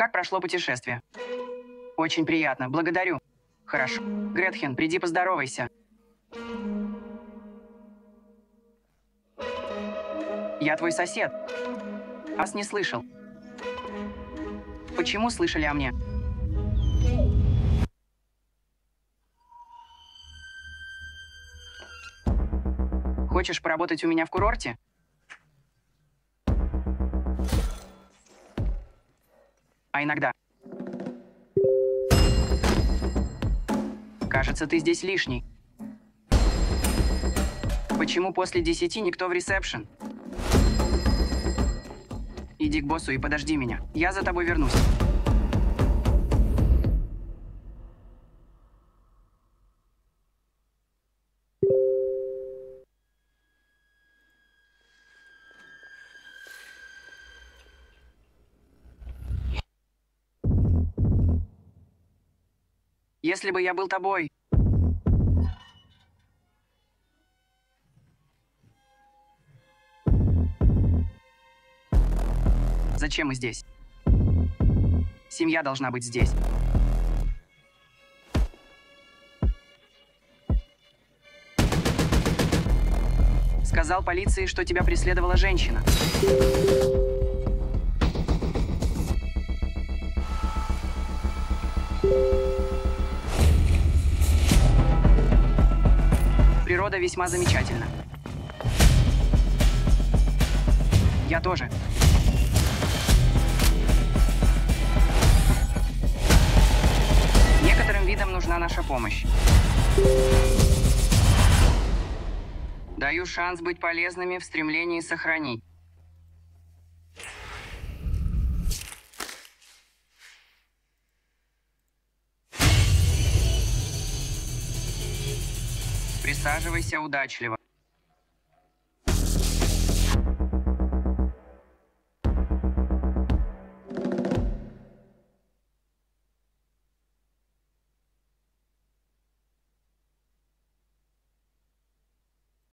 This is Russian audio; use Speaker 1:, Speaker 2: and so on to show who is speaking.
Speaker 1: Как прошло путешествие? Очень приятно, благодарю. Хорошо. Гретхен, приди поздоровайся. Я твой сосед. Вас не слышал. Почему слышали о мне? Хочешь поработать у меня в курорте? А иногда. Кажется, ты здесь лишний. Почему после 10 никто в ресепшн? Иди к боссу и подожди меня. Я за тобой вернусь. Если бы я был тобой... Зачем мы здесь? Семья должна быть здесь. Сказал полиции, что тебя преследовала женщина. Природа весьма замечательна. Я тоже. Некоторым видам нужна наша помощь. Даю шанс быть полезными в стремлении сохранить. Присаживайся удачливо.